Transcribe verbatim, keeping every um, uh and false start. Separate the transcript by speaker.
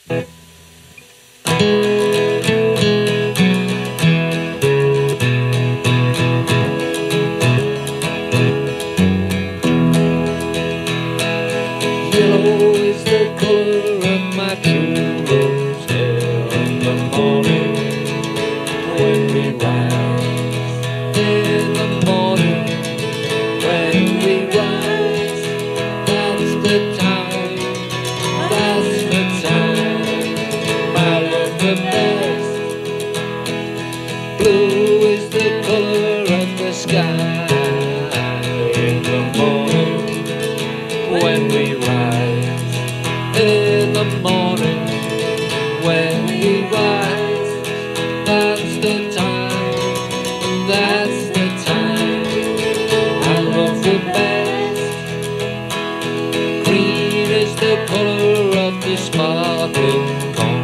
Speaker 1: Yellow is the color of my true love's hair in the morning when we rise. In the morning when we rise, that's the time, that's the time I love the best. Blue is the color of the sky in the morning when we rise. In the morning when we rise, that's the time, that's the time I love the best. Green is the color of the sparkling corn